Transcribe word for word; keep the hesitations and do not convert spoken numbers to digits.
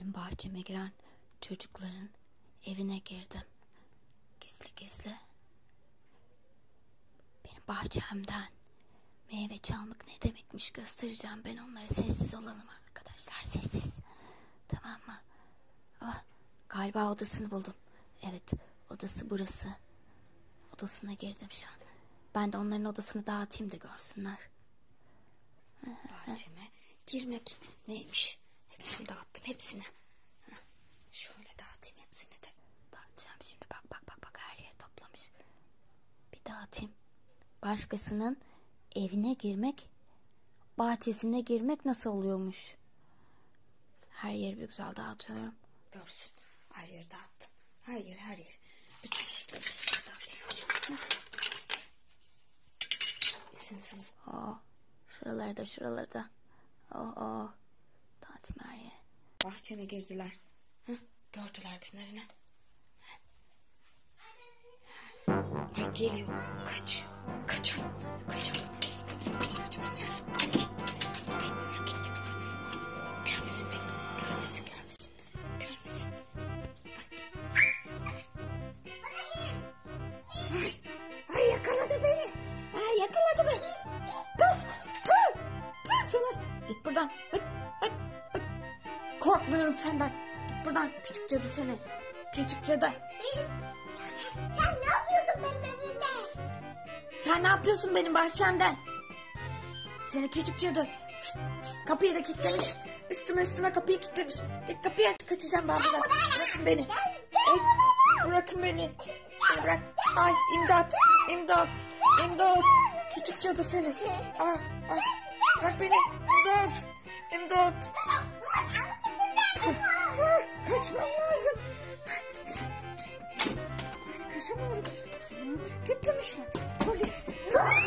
benim bahçeme giren çocukların evine girdim. Gizli gizli. Benim bahçemden meyve çalmak ne demekmiş göstereceğim ben onlara. Sessiz olalım arkadaşlar, sessiz. Tamam mı? Ah, galiba odasını buldum. Evet, odası burası. Odasına girdim şu an. Ben de onların odasını dağıtayım da görsünler. Bahçeme girmek neymiş? Hepsini dağıttım, hepsini. Şöyle dağıtayım hepsini de. Dağıtacağım şimdi. Bak bak bak bak, her yeri toplamış. Bir dağıtayım. Başkasının evine girmek, bahçesine girmek nasıl oluyormuş? Her yeri bir güzel dağıtıyorum. Görsün. Her yeri dağıttım. Her yer, her yer. Bütün süsleri dağıtayım. İzinsiz. Oh, şuraları da, şuraları da. Oh, oh. Dağıtayım her yeri. Bahçeme girdiler. Hı? Gördüler günlerini. Ay, geliyor. Kaç. Kaçalım. Kaçalım. Kaçmam lazım. Bekliyor, gitti. Görmesin beni. Görmesin, görmesin. Görmesin. Ay, ay yakaladı beni. Ay yakaladı beni. Dur, dur. Dur sana. Git buradan. Hıt, hıt, hıt. Korkmuyorum senden. Git buradan. Küçük cadı seni. Küçük cadı. Sen ne yapıyorsun benim evimde? Sen ne yapıyorsun benim bahçemden? Seni küçük cadı. Şişt, şişt, kapıyı da kilitlemiş. Üstüme üstüme kapıyı kilitlemiş. Git kapıyı aç, kaçacağım ben buradan. Bırakın beni. Ey, bırakın beni. Bırak. Ay, imdat. İmdat. İmdat. Küçük cadı seni. Ah, ah. Bırak beni. İmdat. İmdat. Kaçmam lazım. Kaçamıyorum. Kilitlemişler. Polis.